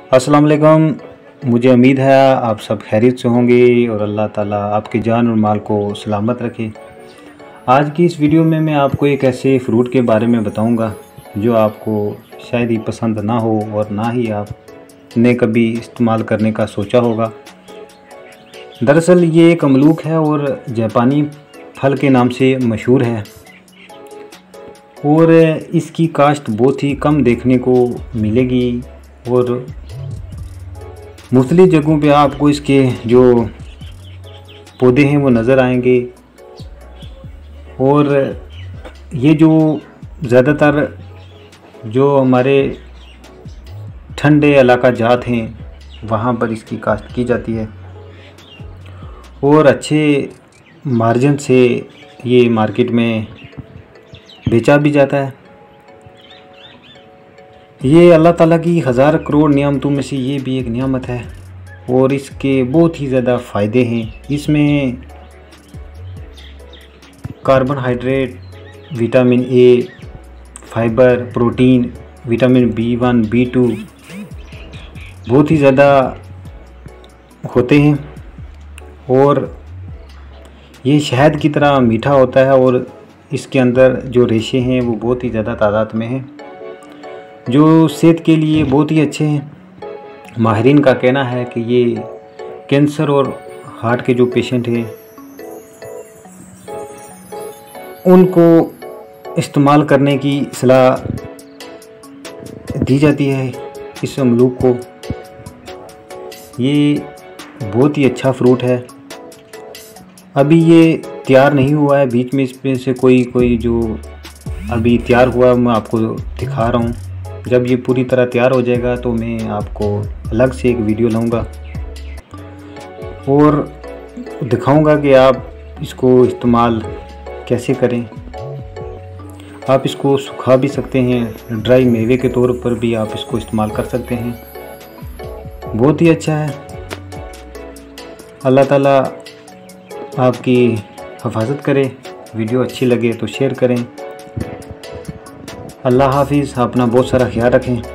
अस्सलाम वालेकुम। मुझे उम्मीद है आप सब खैरियत से होंगे और अल्लाह ताला आपकी जान और माल को सलामत रखे। आज की इस वीडियो में मैं आपको एक ऐसे फ़्रूट के बारे में बताऊंगा जो आपको शायद ही पसंद ना हो और ना ही आपने कभी इस्तेमाल करने का सोचा होगा। दरअसल ये एक अमलूक है और जापानी फल के नाम से मशहूर है और इसकी काश्त बहुत ही कम देखने को मिलेगी और मुख्तलिफ़ जगहों पे आपको इसके जो पौधे हैं वो नज़र आएंगे। और ये जो ज़्यादातर जो हमारे ठंडे इलाका जात हैं वहाँ पर इसकी काश्त की जाती है और अच्छे मार्जिन से ये मार्केट में बेचा भी जाता है। ये अल्लाह ताला की हज़ार करोड़ नियामतों में से ये भी एक नियामत है और इसके बहुत ही ज़्यादा फ़ायदे हैं। इसमें carbohydrate, vitamin A, fibre, protein, vitamin B1, B2 बहुत ही ज़्यादा होते हैं और ये शहद की तरह मीठा होता है और इसके अंदर जो रेशे हैं वो बहुत ही ज़्यादा तादाद में हैं जो सेहत के लिए बहुत ही अच्छे हैं। माहिरीन का कहना है कि ये कैंसर और हार्ट के जो पेशेंट हैं उनको इस्तेमाल करने की सलाह दी जाती है इस अमलूक को। ये बहुत ही अच्छा फ्रूट है। अभी ये तैयार नहीं हुआ है, बीच में इसमें से कोई जो अभी तैयार हुआ मैं आपको दिखा रहा हूँ। जब ये पूरी तरह तैयार हो जाएगा तो मैं आपको अलग से एक वीडियो लाऊंगा और दिखाऊंगा कि आप इसको इस्तेमाल कैसे करें। आप इसको सुखा भी सकते हैं, ड्राई मेवे के तौर पर भी आप इसको इस्तेमाल कर सकते हैं। बहुत ही अच्छा है। अल्लाह ताला आपकी हिफाजत करे। वीडियो अच्छी लगे तो शेयर करें। अल्लाह हाफिज़। अपना बहुत सारा ख्याल रखें।